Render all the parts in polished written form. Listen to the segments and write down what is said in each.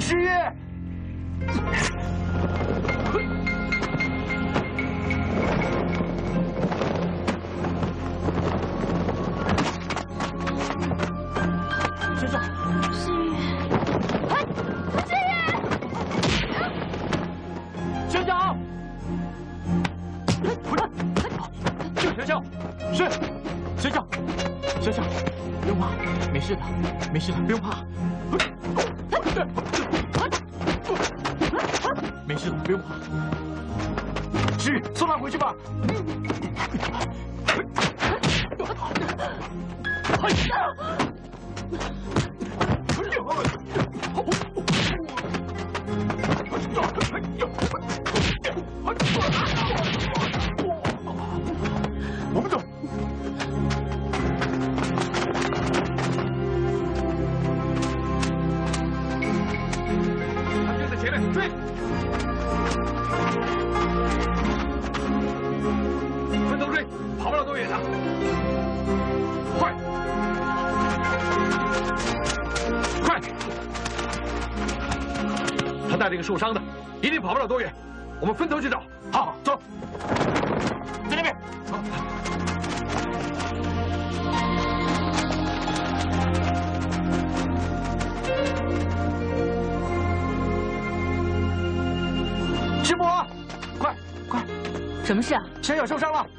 师爷。 学长， 诗雨，哎，诗雨， 学长，这个学校是学长，学长，不用怕，没事的，没事的，不用怕。没事的，不用怕。是，送他回去吧。我们走。他们就在前面，追！分头追，跑不了多远的。快！快！他带了一个受伤的，一定跑不了多远。我们分头去找。好，走。在那边。走。师伯，快快！ 什么事啊？ 小小受伤了。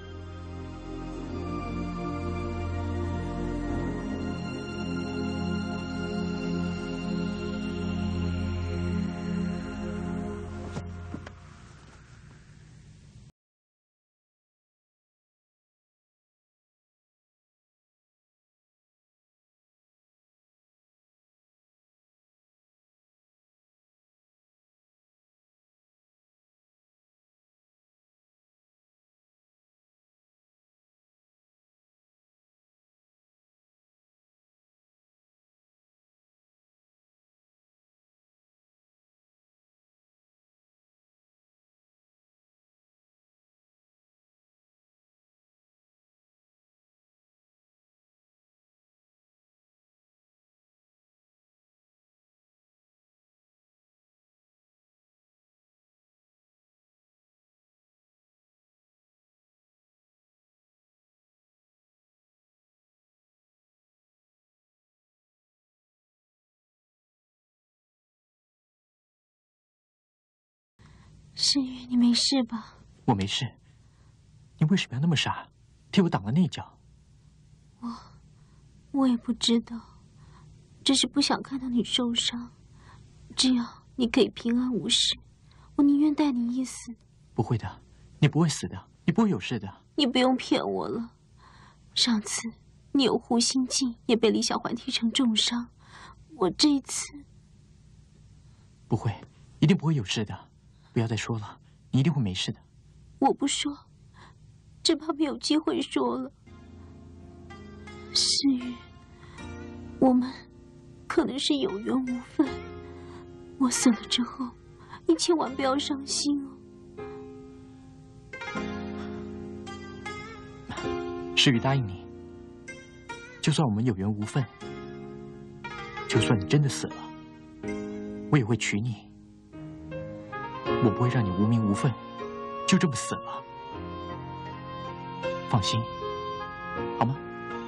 诗雨，你没事吧？ 我没事，你为什么要那么傻，替我挡了那一脚？ 我也不知道，只是不想看到你受伤。只要你可以平安无事，我宁愿带你一死。 不会的，你不会死的，你不会有事的。 你不用骗我了。上次你有护心镜，也被李小环踢成重伤。我这一次不会，一定不会有事的。不要再说了，你一定会没事的。 我不说，只怕没有机会说了。诗雨，我们可能是有缘无分。我死了之后，你千万不要伤心哦。 诗雨答应你，就算我们有缘无分，就算你真的死了，我也会娶你。我不会让你无名无分，就这么死了。放心，好吗？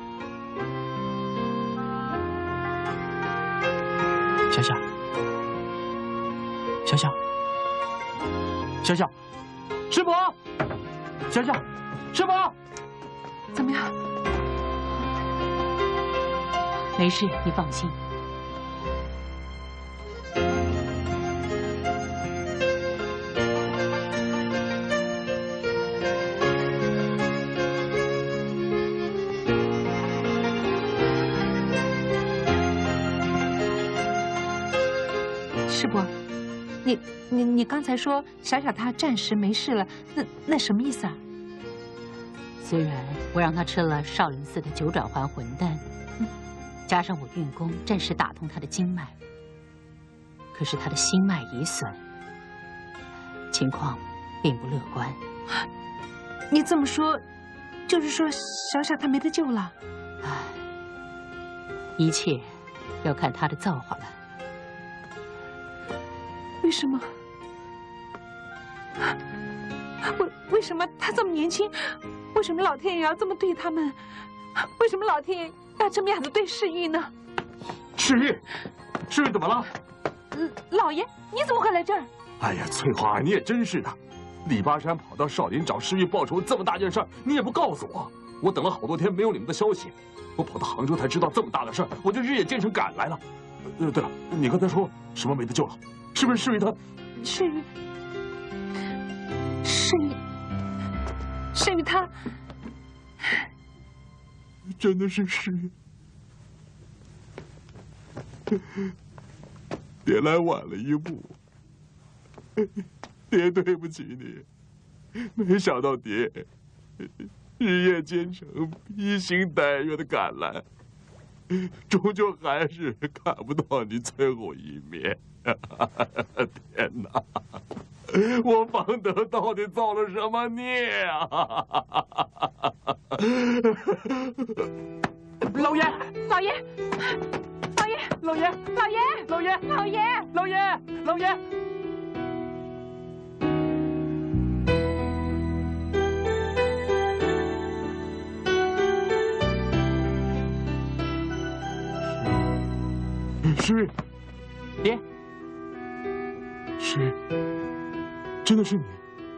小小，小小，小小，师伯，小小，师伯， 怎么样？ 没事，你放心。 师伯，你刚才说小小他暂时没事了，那什么意思啊？ 虽然我让他吃了少林寺的九转还魂丹，加上我运功暂时打通他的经脉，可是他的心脉已损，情况并不乐观。 你这么说，就是说小小他没得救了？ 唉，一切要看他的造化了。 为什么？为什么他这么年轻？为什么老天爷要这么对他们？为什么老天爷要这么样子对世玉呢？ 世玉，世玉怎么了？ 老爷，你怎么会来这儿？ 哎呀，翠花，你也真是的，李巴山跑到少林找世玉报仇，这么大件事儿，你也不告诉我。我等了好多天没有你们的消息，我跑到杭州才知道这么大的事儿，我就日夜兼程赶来了。对了，你刚才说什么没得救了？是不是世玉他？ 世玉他真的是世玉。爹来晚了一步，爹对不起你。没想到爹日夜兼程、披星戴月的赶来，终究还是看不到你最后一面。天哪！我方德到底造了什么孽啊！ 老爷，老爷， 老爷， 老爷， 老爷， 老爷， 老爷，老爷。 是， 爹， 是，真的是你，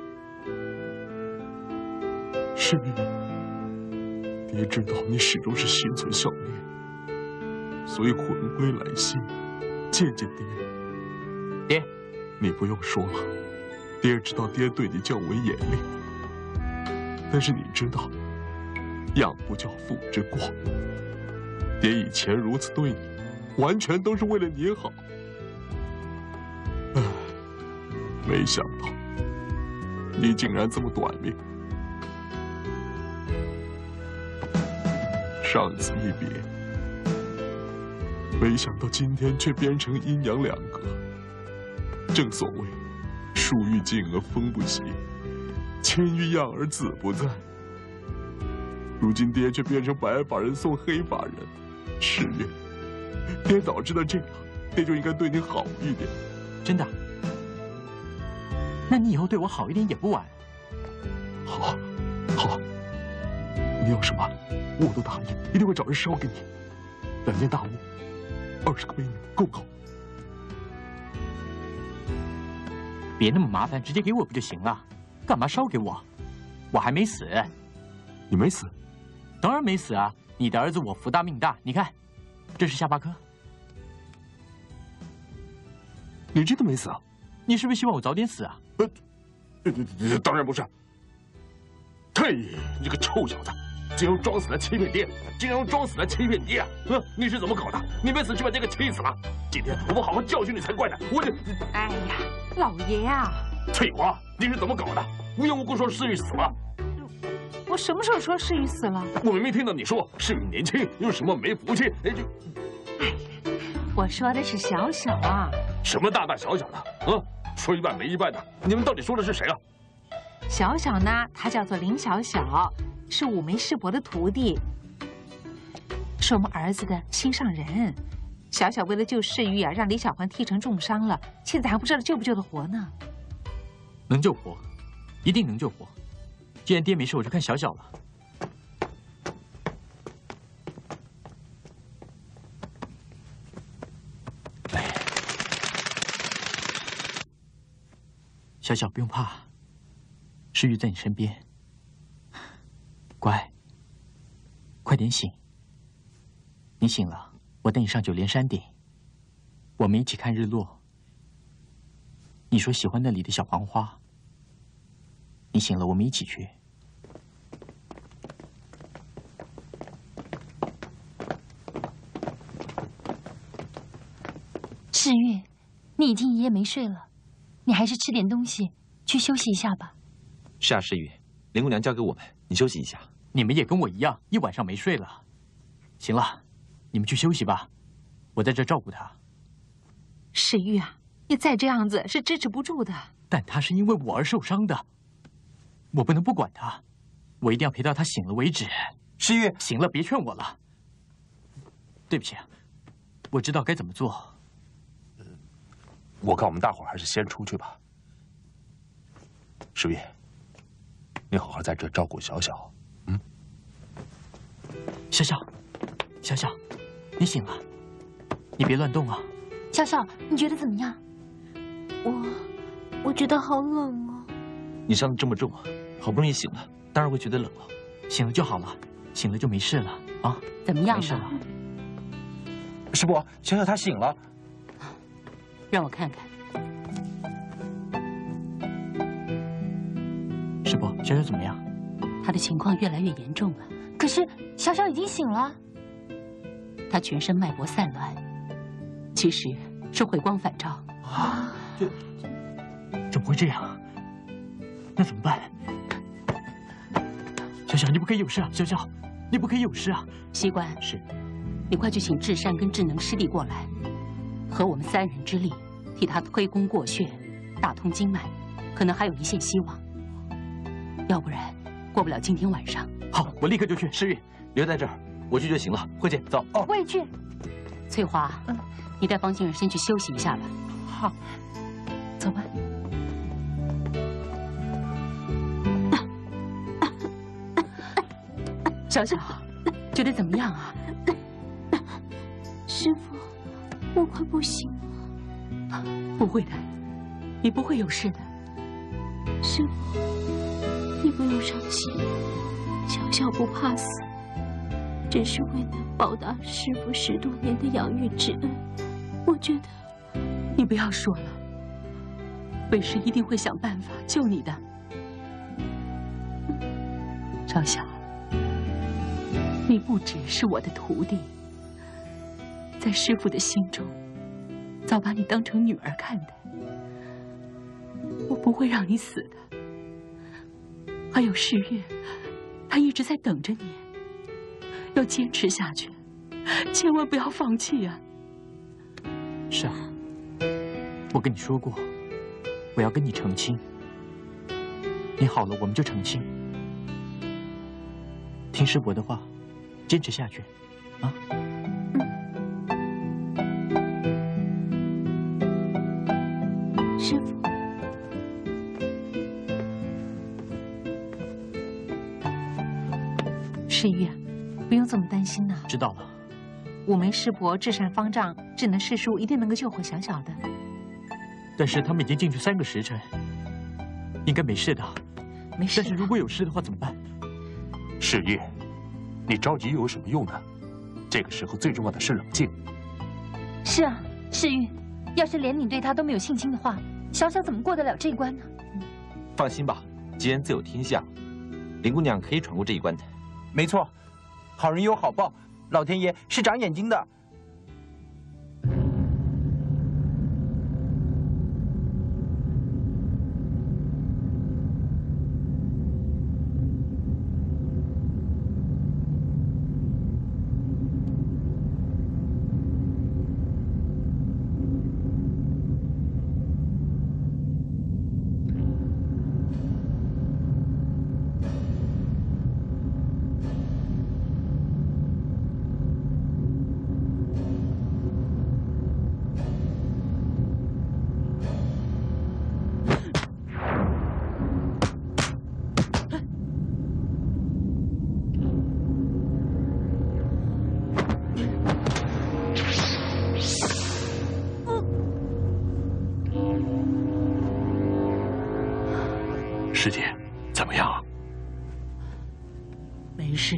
是你。爹知道你始终是心存孝念，所以魂归来兮，见见爹。 爹， 你不用说了，爹知道爹对你较为严厉，但是你知道，养不教，父之过。爹以前如此对你，完全都是为了你好。唉，没想到你竟然这么短命。上次一别，没想到今天却变成阴阳两隔。正所谓，树欲静而风不息，千欲漾而子不在。如今爹却变成白发人送黑发人，世月，爹早知道这样，爹就应该对你好一点。 真的？那你以后对我好一点也不晚。 好，好，你要什么，我都答应，一定会找人烧给你。2间大屋，20个婢女，够不够？ 别那么麻烦，直接给我不就行了？干嘛烧给我？我还没死。 你没死？ 当然没死啊！你的儿子我福大命大，你看，这是下巴颏。 你真的没死啊？ 你是不是希望我早点死啊？ 当然不是。嘿，你个臭小子，竟然用装死来欺骗爹，竟然用装死来欺骗爹啊！你是怎么搞的？你没死就把爹给气死了。今天我好好教训你才怪呢！我这…… 哎呀，老爷呀！ 翠花，你是怎么搞的？无缘无故说世玉死了。 我什么时候说世玉死了？ 我明明听到你说世玉年轻，有什么没福气，就…… 哎呀，我说的是小小啊。 什么大大小小的啊？说一半没一半的，你们到底说的是谁啊？ 小小呢，他叫做林小小，是五眉师伯的徒弟，是我们儿子的心上人。小小为了救世玉啊，让李小环踢成重伤了，现在还不知道救不救得活呢。 能救活，一定能救活。既然爹没事，我就看小小了。小小不用怕，世玉在你身边。乖，快点醒。你醒了，我带你上9连山顶，我们一起看日落。你说喜欢那里的小黄花，你醒了，我们一起去。 世玉，你已经一夜没睡了，你还是吃点东西，去休息一下吧。 是啊，世玉，林姑娘交给我们，你休息一下。 你们也跟我一样，一晚上没睡了。行了，你们去休息吧，我在这照顾她。 世玉啊，你再这样子是支持不住的。 但她是因为我而受伤的，我不能不管她，我一定要陪到她醒了为止。 世玉， 行了，别劝我了。对不起，我知道该怎么做。 我看我们大伙儿还是先出去吧。石玉，你好好在这照顾小小。 小小，小小，你醒了，你别乱动啊。 小小，你觉得怎么样？我觉得好冷啊。 你伤得这么重，好不容易醒了，当然会觉得冷了。 醒了就好了，醒了就没事了啊。 怎么样没事了。 师伯，小小他醒了。 让我看看。 师伯，小小怎么样？ 他的情况越来越严重了。 可是小小已经醒了。 他全身脉搏散乱，其实是回光返照。 啊，怎么会这样？那怎么办？小小，你不可以有事啊！小小，你不可以有事啊！ 西关是，你快去请智山跟智能师弟过来，合我们3人之力，替他推宫过血，打通经脉，可能还有一线希望。要不然，过不了今天晚上。 好，我立刻就去。 诗玉，留在这儿，我去就行了。慧姐，走。 哦，我也去。 翠华，你带方静儿先去休息一下吧。 好，走吧。 小小，觉得怎么样啊？ 师傅，我快不行了。 不会的，你不会有事的。 师傅，你不用伤心，小小不怕死，只是为了报答师傅10多年的养育之恩。我觉得， 你不要说了，为师一定会想办法救你的。小小，你不只是我的徒弟，在师父的心中，早把你当成女儿看待。我不会让你死的。还有世月，他一直在等着你，要坚持下去，千万不要放弃啊！ 是啊，我跟你说过，我要跟你成亲。你好了，我们就成亲。听师伯的话，坚持下去，啊！ 师傅， 世玉啊，不用这么担心呐。 知道了。 五梅师伯智善方丈、智能师叔一定能够救活小小的。 但是他们已经进去3个时辰，应该没事的。 没事。 但是如果有事的话怎么办？ 世玉，你着急又有什么用呢？这个时候最重要的是冷静。 是啊，世玉，要是连你对他都没有信心的话，小小怎么过得了这一关呢？ 放心吧，既然自有天相，林姑娘可以闯过这一关的。 没错，好人有好报，老天爷是长眼睛的。 师姐，怎么样？ 没事。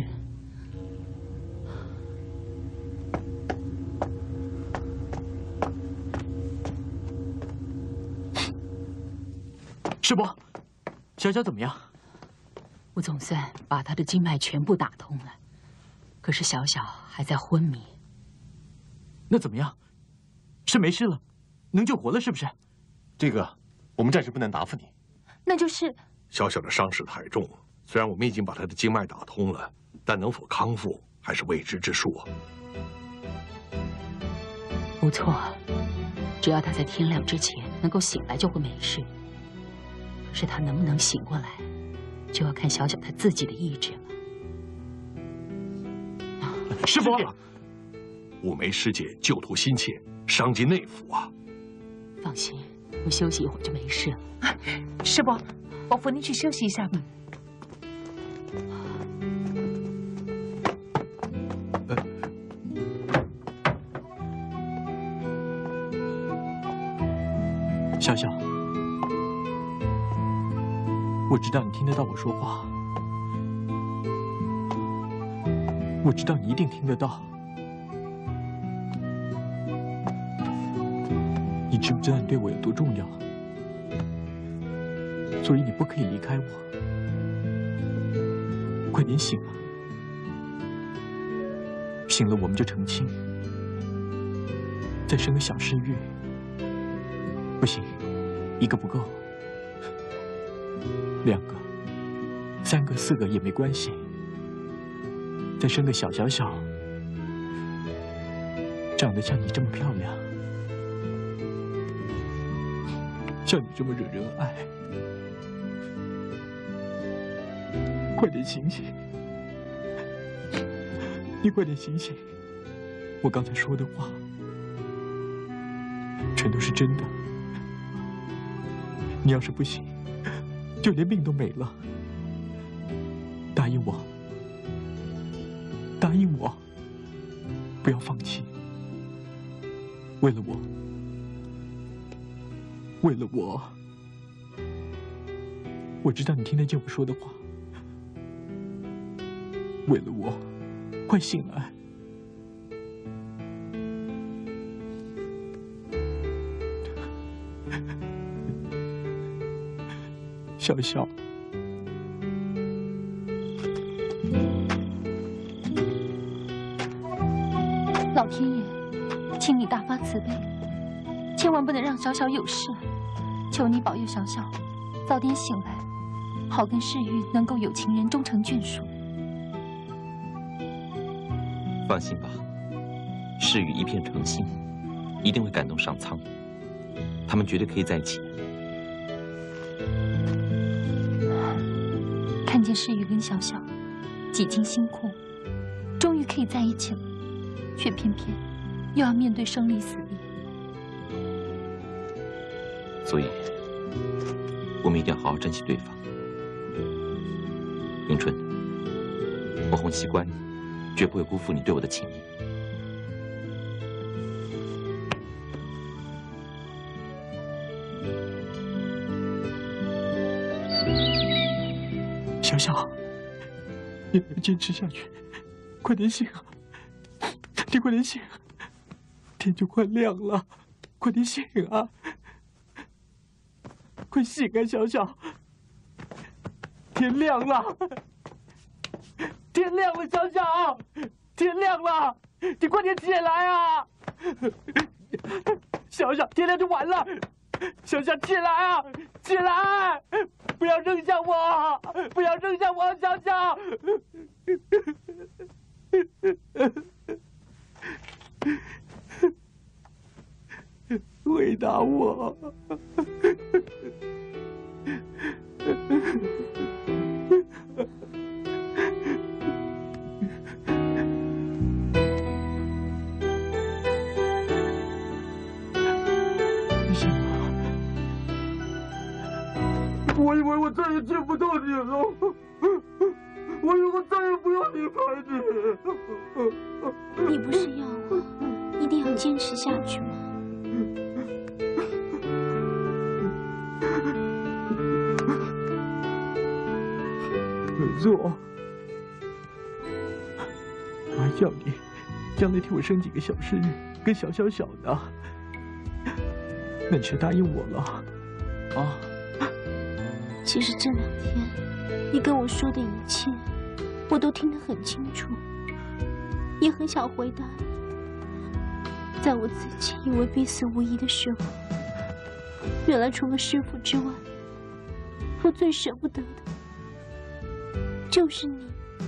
师伯，小小怎么样？ 我总算把他的经脉全部打通了，可是小小还在昏迷。 那怎么样？是没事了，能救活了是不是？ 这个我们暂时不能答复你。 那就是小小的伤势太重，虽然我们已经把他的经脉打通了，但能否康复还是未知之数啊。 不错，只要他在天亮之前能够醒来，就会没事。可是他能不能醒过来，就要看小小他自己的意志了。 师伯，五梅师姐救徒心切，伤及内府啊。 放心，我休息一会儿就没事了。 师伯，我扶您去休息一下吧。 小小，我知道你听得到我说话，我知道你一定听得到。你知不知道你对我有多重要？所以你不可以离开我。快点醒啊！醒了我们就成亲，再生个小世玉。不行，一个不够，2个、3个、4个也没关系。再生个小，长得像你这么漂亮，像你这么惹人爱。快点醒醒！你快点醒醒！我刚才说的话，全都是真的。你要是不醒，就连命都没了。答应我，答应我，不要放弃。为了我，为了我，我知道你听得见我说的话。为了我，快醒来！小小， 老天爷，请你大发慈悲，千万不能让小小有事，求你保佑小小早点醒来，好跟世玉能够有情人终成眷属。 放心吧，世玉一片诚心，一定会感动上苍，他们绝对可以在一起。 看见世玉跟小小几经辛苦，终于可以在一起了，却偏偏又要面对生离死别。 所以，我们一定要好好珍惜对方。迎春，我洪熙官绝不会辜负你对我的情谊。 小小，你要坚持下去，快点醒啊！你快点醒，天就快亮了，快点醒啊！快醒啊，小小！天亮了，天亮了，小小，天亮了，你快点起来啊！小小，天亮就完了，小小起来啊，起来！不要扔下我，不要扔下我，小小！回答我！我以为我再也见不到你了，我以为我再也不要离开你。 你不是要我一定要坚持下去吗？ 没错，我还叫你将来替我生几个小世玉，跟小的。那你是答应我了啊？ 其实这2天你跟我说的一切，我都听得很清楚，也很想回答你。在我自己以为必死无疑的时候，原来除了师父之外，我最舍不得的就是你。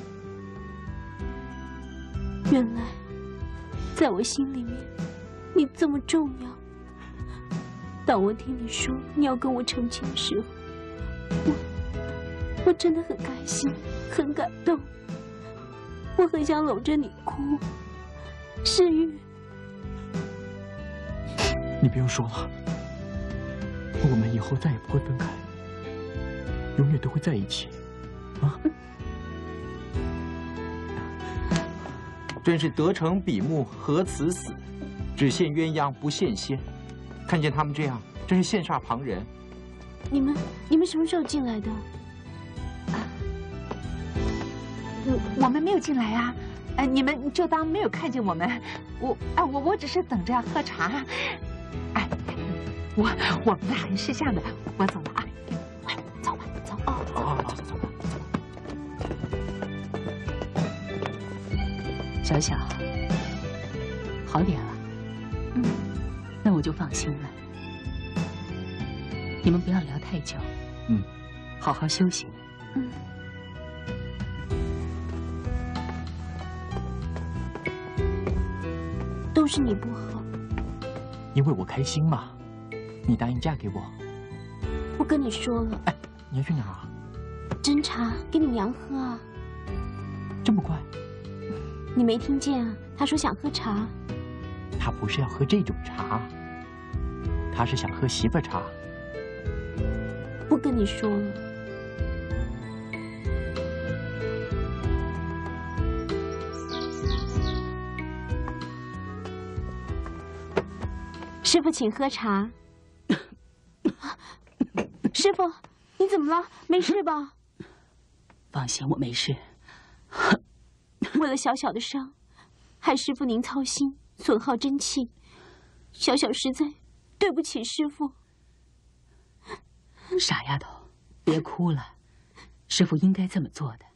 原来，在我心里面，你这么重要。当我听你说你要跟我成亲的时候，我真的很开心，很感动，我很想搂着你哭。世玉， 你不用说了， 我们以后再也不会分开，永远都会在一起，啊！ 真是得逞比目何辞死，只羡鸳鸯不羡仙。看见他们这样，真是羡煞旁人。 你们什么时候进来的？ 我们没有进来啊，你们就当没有看见我们。我只是等着喝茶。哎，我们很识相的，我走了啊。快走吧，走。走。 小小，好点了。那我就放心了。你们不要聊太久。好好休息。 都是你不好。 因为我开心嘛。你答应嫁给我。 不跟你说了。 哎，你要去哪儿啊？ 斟茶给你娘喝啊。 这么快？ 你没听见啊？他说想喝茶。 他不是要喝这种茶，他是想喝媳妇茶。 不跟你说了。师傅，请喝茶。师傅，你怎么了？没事吧？ 放心，我没事。 为了小小的伤，害师傅您操心，损耗真气，小小实在对不起师傅。 傻丫头，别哭了，师傅应该这么做的。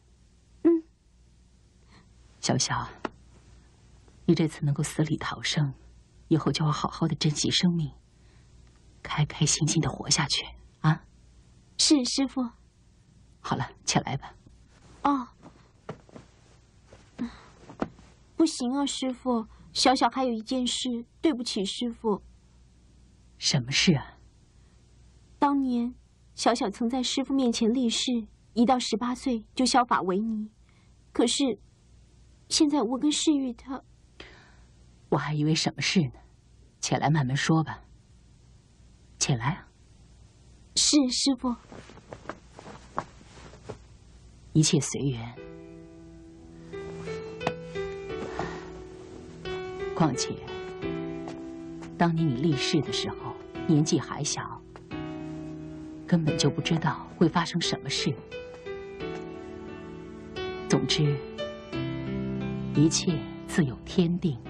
小小，你这次能够死里逃生，以后就要好好的珍惜生命，开开心心的活下去啊！ 是师傅。 好了，起来吧。 哦。不行啊，师傅，小小还有一件事，对不起师傅。 什么事啊？ 当年小小曾在师傅面前立誓，一到18岁就削发为尼。可是，现在我跟世玉他…… 我还以为什么事呢？起来慢慢说吧。起来啊！ 是师傅。 一切随缘。况且，当年你立誓的时候，年纪还小，根本就不知道会发生什么事。总之，一切自有天定。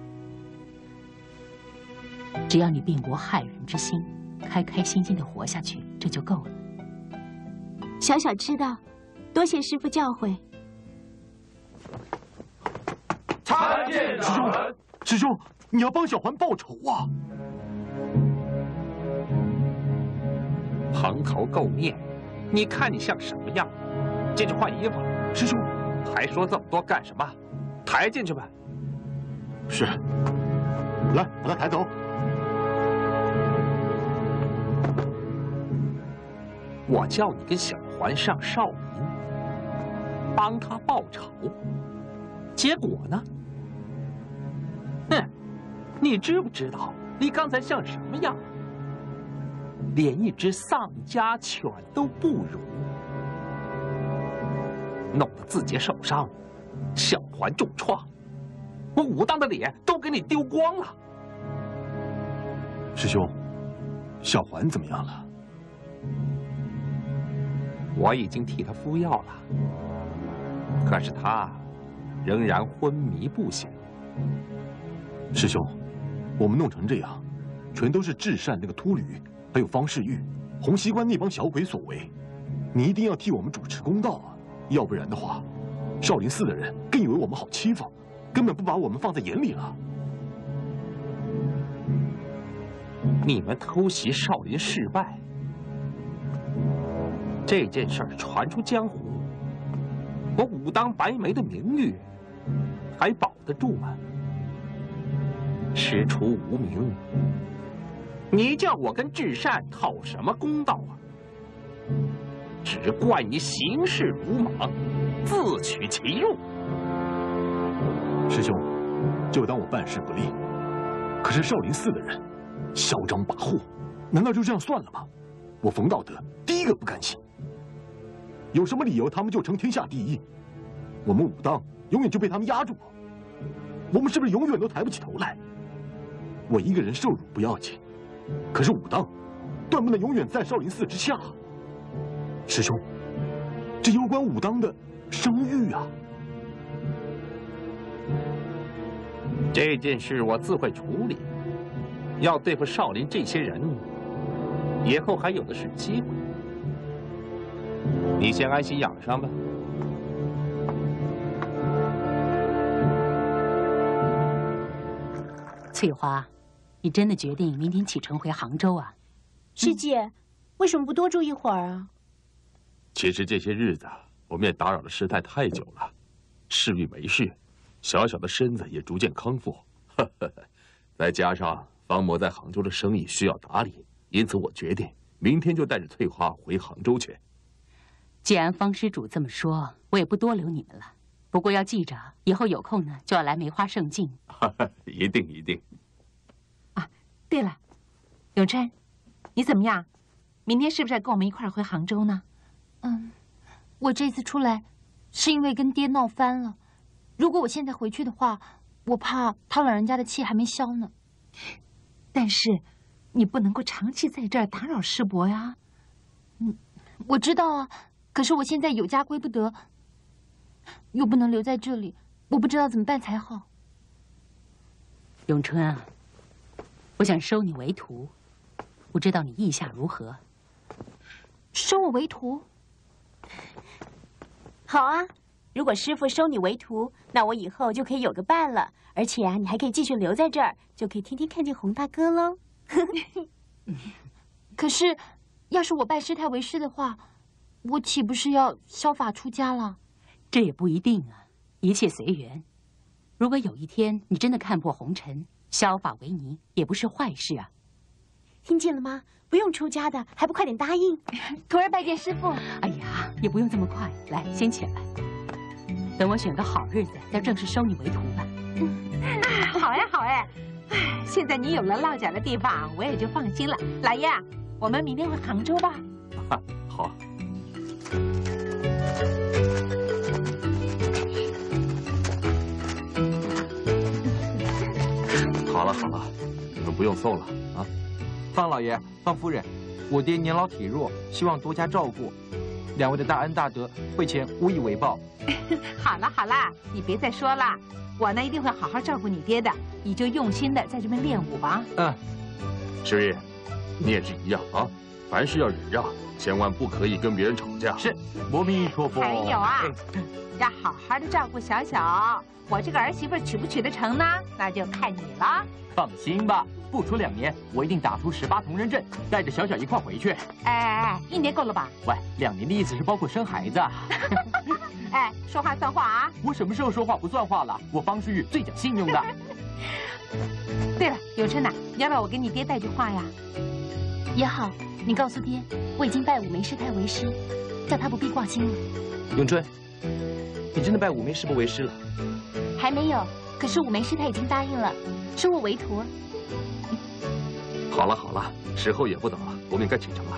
只要你并无害人之心，开开心心的活下去，这就够了。 小小知道，多谢师父教诲。 参见长人。 师兄，你要帮小环报仇啊！ 蓬头垢面，你看你像什么样？进去换衣服。 师兄， 还说这么多干什么？抬进去吧。 是。来，把他抬走。 我叫你跟小环上少林，帮他报仇，结果呢？哼，你知不知道你刚才像什么样？连一只丧家犬都不如，弄得自己手上小环重创，我武当的脸都给你丢光了。 师兄，小环怎么样了？ 我已经替他敷药了，可是他仍然昏迷不醒。 师兄，我们弄成这样，全都是至善那个秃驴，还有方世玉、洪熙官那帮小鬼所为。你一定要替我们主持公道啊！要不然的话，少林寺的人更以为我们好欺负，根本不把我们放在眼里了。 你们偷袭少林失败，这件事儿传出江湖，我武当白眉的名誉还保得住吗？师出无名，你叫我跟至善讨什么公道啊？只怪你行事鲁莽，自取其辱。 师兄，就当我办事不力。可是少林寺的人嚣张跋扈， 难道就这样算了吗？我冯道德第一个不甘心。有什么理由他们就成天下第一，我们武当永远就被他们压住？我们是不是永远都抬不起头来？我一个人受辱不要紧，可是武当断不能永远在少林寺之下。师兄，这攸关武当的声誉啊！ 这件事我自会处理。要对付少林这些人，以后还有的是机会。你先安心养伤吧。 翠花，你真的决定明天启程回杭州啊？ 师姐，为什么不多住一会儿啊？ 其实这些日子我们也打扰了师太太久了，世玉没事，小小的身子也逐渐康复。再加上方魔在杭州的生意需要打理，因此我决定明天就带着翠花回杭州去。 既然方施主这么说，我也不多留你们了。不过要记着，以后有空呢就要来梅花胜境。 一定一定。 啊，对了，永琛，你怎么样？明天是不是跟我们一块儿回杭州呢？ 我这次出来是因为跟爹闹翻了。如果我现在回去的话，我怕他老人家的气还没消呢。 但是你不能够长期在这儿打扰师伯呀。 我知道啊，可是我现在有家归不得，又不能留在这里，我不知道怎么办才好。 永春啊，我想收你为徒，不知道你意下如何？ 收我为徒？ 好啊，如果师父收你为徒，那我以后就可以有个伴了。而且啊，你还可以继续留在这儿，就可以天天看见洪大哥喽。 可是，要是我拜师太为师的话，我岂不是要削发出家了？ 这也不一定啊，一切随缘。如果有一天你真的看破红尘，削发为尼，也不是坏事啊。 听见了吗？不用出家的，还不快点答应？ 徒儿拜见师父。 哎呀，也不用这么快，来，先起来。等我选个好日子，再正式收你为徒吧。 好呀，好哎。现在你有了落脚的地方，我也就放心了。老爷，我们明天回杭州吧。 好。好了好了，你们不用送了啊。 方老爷、方夫人，我爹年老体弱，希望多加照顾。两位的大恩大德，会前无以为报。 好了好了，你别再说了。我呢一定会好好照顾你爹的，你就用心的在这边练武吧。 师爷，你也是一样啊，凡事要忍让，千万不可以跟别人吵架。 是，阿弥陀佛。 还有啊，要好好的照顾小小。我这个儿媳妇娶不娶得成呢？那就看你了。 放心吧，不出2年，我一定打出18铜人阵，带着小小一块回去。 哎，1年够了吧？ 喂，2年的意思是包括生孩子。 哎，说话算话啊！ 我什么时候说话不算话了？我方世玉最讲信用的。 对了，永琛呐，要不要我给你爹带句话呀？ 也好，你告诉爹，我已经拜武梅师太为师，叫他不必挂心了。 永春，你真的拜武梅师伯为师了？ 还没有，可是武梅师太已经答应了，收我为徒。 好了好了，时候也不早了，我们也该启程了。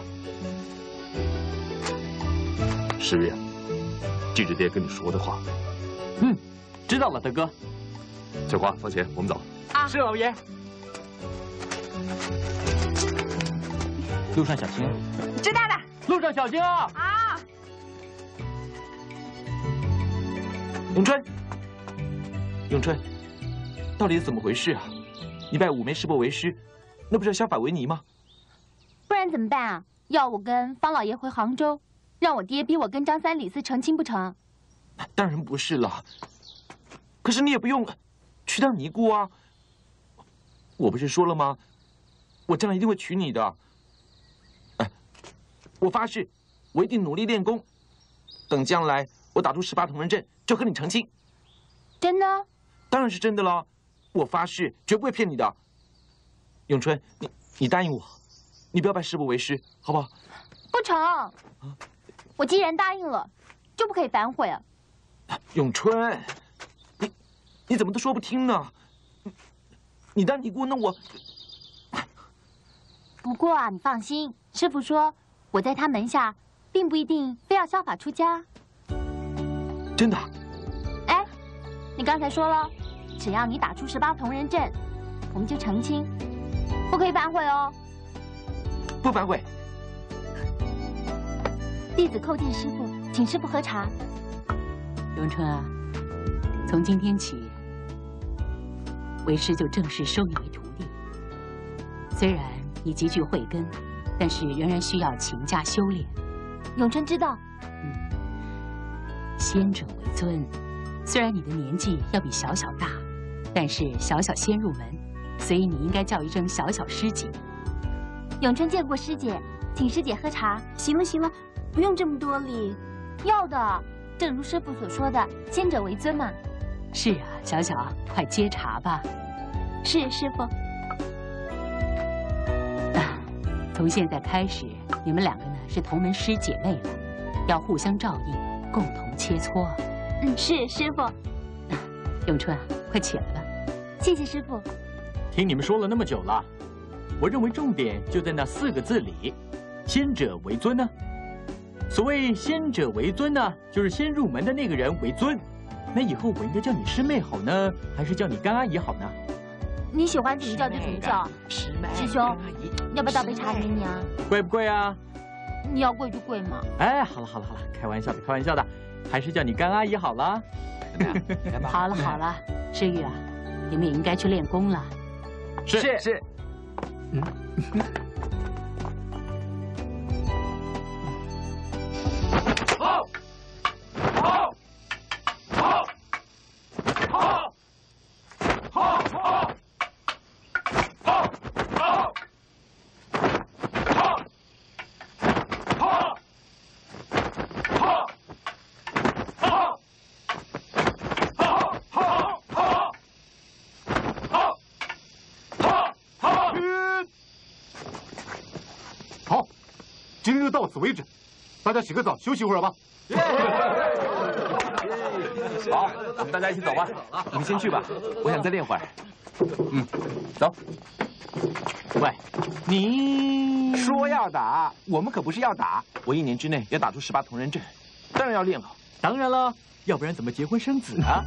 师爷，记着爹跟你说的话。 知道了，德哥。 翠花，方前，我们走。 啊， 是老爷。路上小心。 知道了。 路上小心啊！ 啊。 永春，永春，到底是怎么回事啊？你拜武梅师伯为师，那不是要削发为尼吗？ 不然怎么办啊？要我跟方老爷回杭州，让我爹逼我跟张三李四成亲不成？ 当然不是了。可是你也不用去当尼姑啊！我不是说了吗？我将来一定会娶你的。我发誓，我一定努力练功，等将来我打出18铜人阵，就和你成亲。 真的？ 当然是真的了。我发誓，绝不会骗你的。永春，你答应我，你不要拜师伯为师，好不好？ 不成。我既然答应了，就不可以反悔啊。 永春，你怎么都说不听呢？你当尼姑，那我不过啊，你放心，师傅说我在他门下，并不一定非要效法出家。 真的？ 哎，你刚才说了，只要你打出18铜人阵，我们就成亲，不可以反悔哦。 不反悔。 弟子叩见师傅，请师傅喝茶。 永春啊，从今天起，为师就正式收你为徒弟。虽然你极具慧根，但是仍然需要勤加修炼。 永春知道。 先者为尊，虽然你的年纪要比小小大，但是小小先入门，所以你应该叫一声小小师姐。 永春见过师姐，请师姐喝茶。 行了行了，不用这么多礼。 要的，正如师傅所说的，先者为尊嘛。 是啊，小小，快接茶吧。 是师傅。 从现在开始，你们两个呢是同门师姐妹了，要互相照应，共同切磋。 是师傅。 永春啊，快起来吧。 谢谢师傅。 听你们说了那么久了，我认为重点就在那4个字里：先者为尊呢。所谓先者为尊呢，就是先入门的那个人为尊。那以后我应该叫你师妹好呢，还是叫你干阿姨好呢？ 你喜欢怎么叫就怎么叫。师兄，要不要倒杯茶给你啊？ 贵不贵啊？ 你要贵就贵嘛。 哎，好了，开玩笑的，开玩笑的，还是叫你干阿姨好了。 好了，诗玉啊，你们也应该去练功了。 是。 今日就到此为止，大家洗个澡，休息一会儿吧。 好，我们大家一起走吧。你们先去吧，我想再练会儿。走。 喂，你说要打，我们可不是要打。我1年之内要打出18铜人阵，当然要练了。 当然了，要不然怎么结婚生子啊？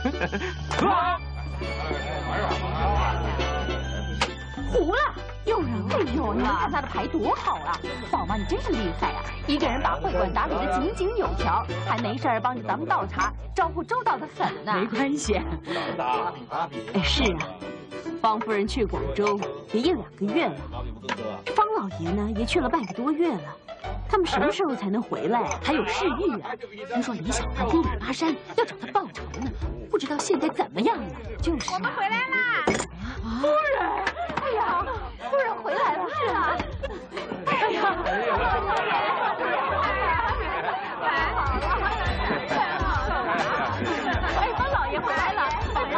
糊了。有人！哎呦，你们看他的牌多好啊！宝妈，你真是厉害啊！一个人把会馆打理得井井有条，还没事帮着咱们倒茶，招呼周到得很呢。 没关系。是啊，方夫人去广州也1、2个月了，方老爷呢也去了半个多月了。他们什么时候才能回来啊？还有世玉啊，听说李小环跟李巴山要找他报仇呢，不知道现在怎么样了。就是。 我们回来啦！ 夫人，哎呀，夫人回来了！是啊，哎呀， 哎，方老爷回来了！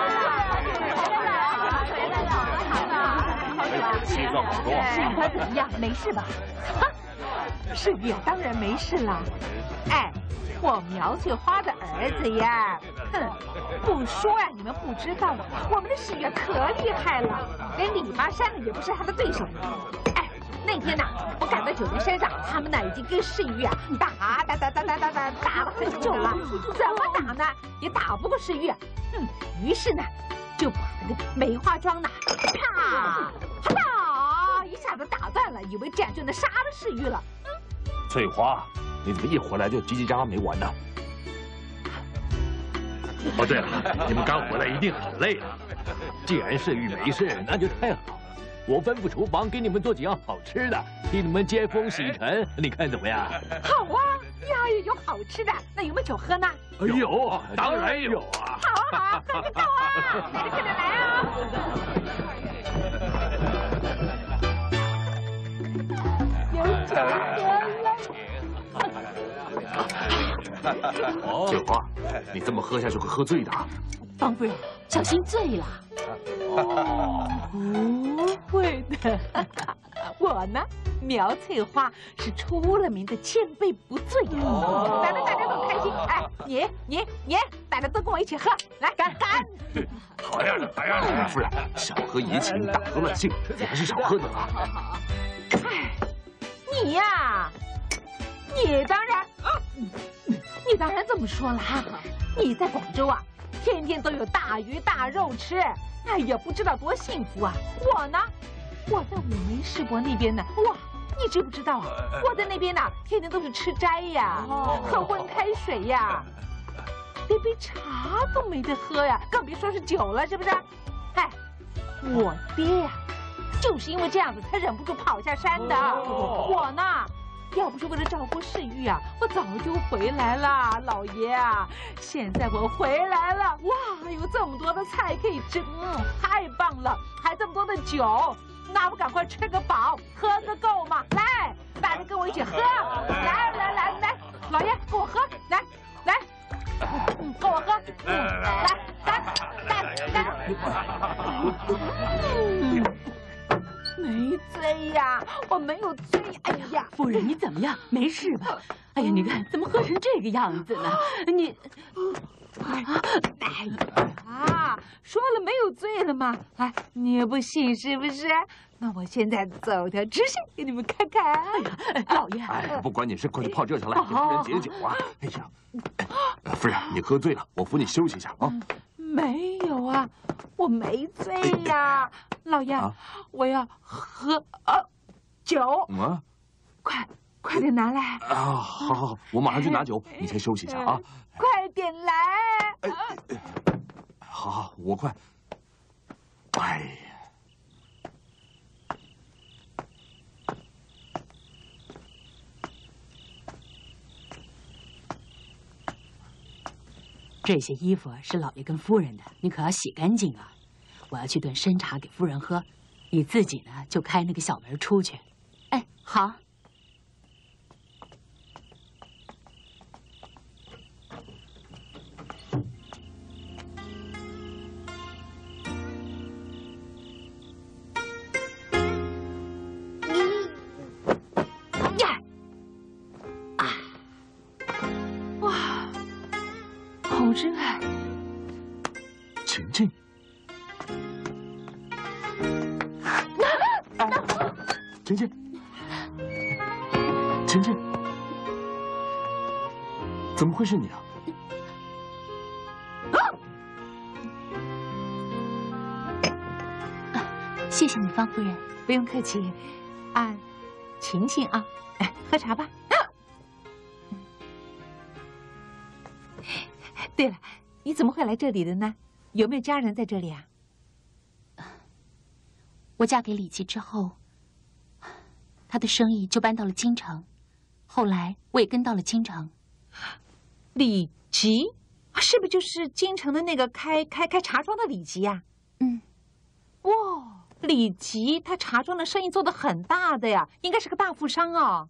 西藏好多。 世玉他怎么样？没事吧？哈，世玉当然没事了。哎，我苗翠花的儿子呀，哼，不说呀，你们不知道，我们的世玉可厉害了，连李巴山也不是他的对手。哎，那天呐，我赶到九云山上，他们呢已经跟世玉啊打了很久了，怎么打呢，也打不过世玉。于是呢，就把那个梅花桩呢，啪，一下子打断了，以为这样就能杀了世玉了。 翠花，你怎么一回来就叽叽喳喳没完呢？哦，对了，你们刚回来一定很累了。既然世玉没事，那就太好。我吩咐厨房给你们做几样好吃的，替你们接风洗尘，你看怎么样？ 好啊，呀，有好吃的，那有没有酒喝呢？ 有，当然有啊。 好啊，喝个酒啊，快点来啊！ 有酒喝了。 翠花，你这么喝下去会喝醉的。 方夫人，小心醉了。 不会的，我呢，苗翠花是出了名的千杯不醉啊！反正大家都开心，哎，你，大家都跟我一起喝，来干！ 好样的，夫人，小喝怡情，大喝乱性，你还是少喝点吧。 你呀，你当然这么说了哈。你在广州啊，天天都有大鱼大肉吃，哎呀，不知道多幸福啊！我呢，我在武梅世伯那边呢，哇，你知不知道啊？我在那边呢，天天都是吃斋呀，喝温开水呀，连杯茶都没得喝呀，更别说是酒了，是不是？哎，我爹呀，就是因为这样子才忍不住跑下山的。我呢，要不是为了照顾世玉啊，我早就回来了，老爷啊！现在我回来了，哇，有这么多的菜可以吃，太棒了，还这么多的酒，那不赶快吃个饱，喝个够嘛！来，大家跟我一起喝，来，老爷跟我喝，来，跟我喝，来。没醉呀，我没有醉。哎呀， 夫人你怎么样？没事吧？哎呀，你看怎么喝成这个样子呢？你， 哎呀，说了没有醉了吗？哎，你也不信是不是？那我现在走条直线给你们看看。哎呀，老爷， 哎，不管你事，快去泡热茶来给夫人解酒啊！哎呀，夫人，你喝醉了，我扶你休息一下啊。 没有啊，我没醉呀，老爷，我要喝酒。快点拿来啊！好，我马上去拿酒，你先休息一下啊。 快点来！ 好，我快。哎呀。 这些衣服是老爷跟夫人的，你可要洗干净啊！我要去炖参茶给夫人喝，你自己呢就开那个小门出去。哎，好。 好真爱， 晴晴，晴晴，晴晴，怎么会是你啊？ 谢谢你，方夫人。 不用客气。啊，晴晴啊，哎，喝茶吧。对了，你怎么会来这里的呢？有没有家人在这里啊？ 我嫁给李吉之后，他的生意就搬到了京城，后来我也跟到了京城。 李吉，是不是就是京城的那个开茶庄的李吉呀？哇，李吉他茶庄的生意做得很大的呀，应该是个大富商哦。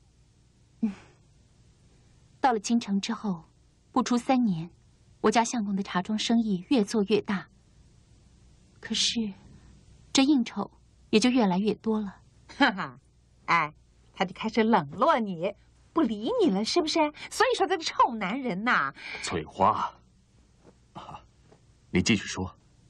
到了京城之后，不出3年。我家相公的茶庄生意越做越大，可是这应酬也就越来越多了。 哈哈，哎，他就开始冷落你，不理你了，是不是？所以说这个臭男人呐。 翠花，你继续说。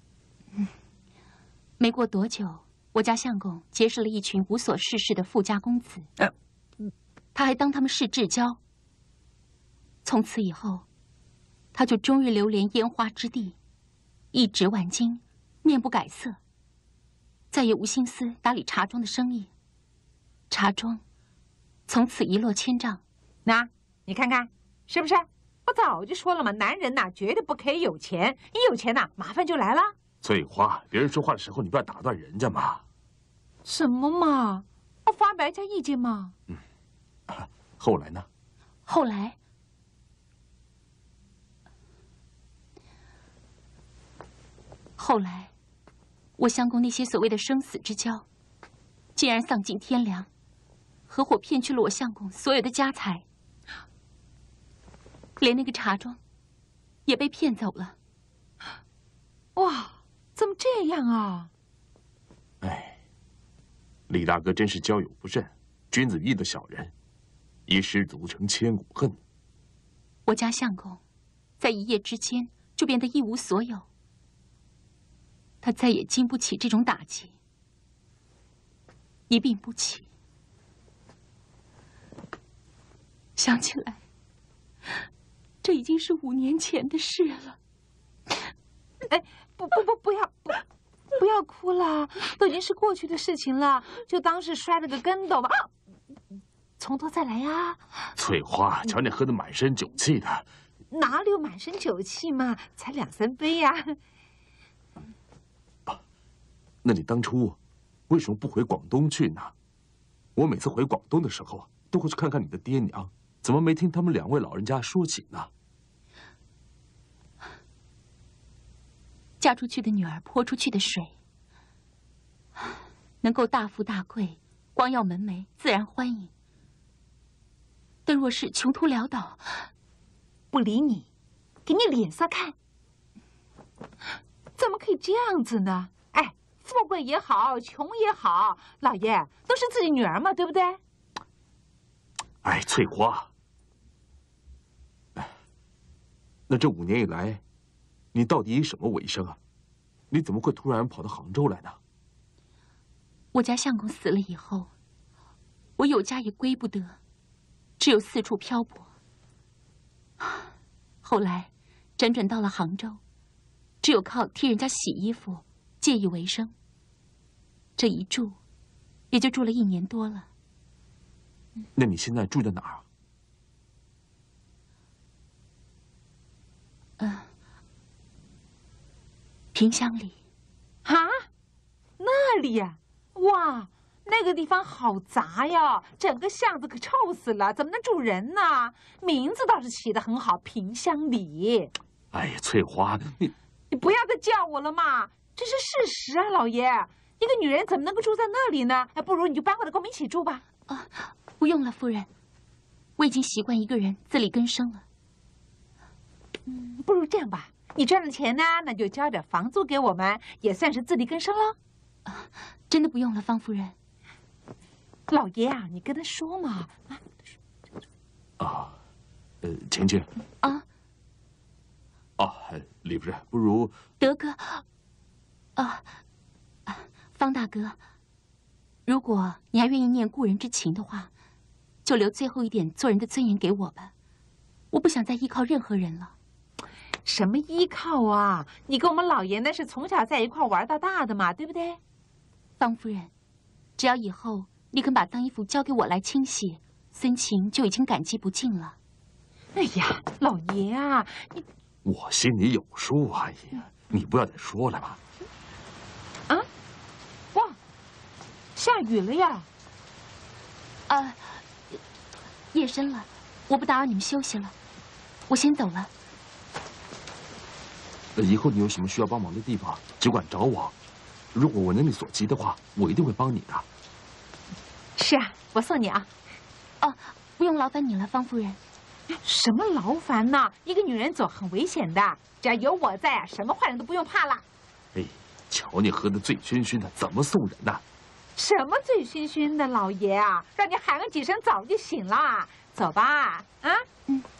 没过多久，我家相公结识了一群无所事事的富家公子，他还当他们是至交。从此以后，他就终日流连烟花之地，一直晚经，面不改色，再也无心思打理茶庄的生意。茶庄从此一落千丈。 那你看看是不是？我早就说了嘛，男人呐绝对不可以有钱，一有钱呐麻烦就来了。 翠花，别人说话的时候你不要打断人家嘛。 什么嘛？我发表一下意见嘛。 后来呢？ 后来，我相公那些所谓的生死之交，竟然丧尽天良，合伙骗去了我相公所有的家财，连那个茶庄也被骗走了。 哇，怎么这样啊？ 哎，李大哥真是交友不慎，君子遇的小人，一失足成千古恨。 我家相公在一夜之间就变得一无所有。他再也经不起这种打击，一病不起。 想起来，这已经是5年前的事了。 哎，不要哭了，都已经是过去的事情了，就当是摔了个跟斗吧。从头再来呀！ 翠花，瞧你喝得满身酒气的。 哪里有满身酒气嘛，才2、3杯呀。 那你当初为什么不回广东去呢？我每次回广东的时候，都会去看看你的爹娘，怎么没听他们2位老人家说起呢？ 嫁出去的女儿泼出去的水，能够大富大贵、光耀门楣，自然欢迎；但若是穷途潦倒， 不理你，给你脸色看，怎么可以这样子呢？哎，富贵也好，穷也好，老爷都是自己女儿嘛，对不对？ 哎，翠花，那这5年以来，你到底以什么为生啊？你怎么会突然跑到杭州来呢？ 我家相公死了以后，我有家也归不得，只有四处漂泊。后来辗转到了杭州，只有靠替人家洗衣服借以为生。这一住，也就住了1年多了。 那你现在住在哪儿啊？萍乡里。 啊，那里呀？哇，那个地方好杂呀，整个巷子可臭死了，怎么能住人呢？名字倒是起得很好，萍乡里。 哎呀，翠花，你不要再叫我了嘛，这是事实啊，老爷。一个女人怎么能够住在那里呢？不如你就搬过来跟我们一起住吧。 啊，不用了，夫人，我已经习惯一个人自力更生了。 不如这样吧，你赚了钱呢，那就交点房租给我们，也算是自力更生喽。 真的不用了，方夫人。 老爷啊，你跟他说嘛。 晴晴。 啊。 李夫人，不如德哥。方大哥，如果你还愿意念故人之情的话，就留最后一点做人的尊严给我吧。我不想再依靠任何人了。 什么依靠啊？你跟我们老爷那是从小在一块玩到大的嘛，对不对？ 方夫人，只要以后你肯把脏衣服交给我来清洗，孙晴就已经感激不尽了。 哎呀，老爷啊， 我心里有数啊！哎呀，你不要再说了吧。 啊！哇，下雨了呀！ 夜深了，我不打扰你们休息了，我先走了。 以后你有什么需要帮忙的地方，只管找我。如果我能力所及的话，我一定会帮你的。 是啊，我送你啊。 不用劳烦你了，方夫人。 什么劳烦呢？一个女人走很危险的，只要有我在啊，什么坏人都不用怕了。 哎，瞧你喝得醉醺醺的，怎么送人呢？ 什么醉醺醺的，老爷啊，让你喊个几声早就醒了。走吧，啊。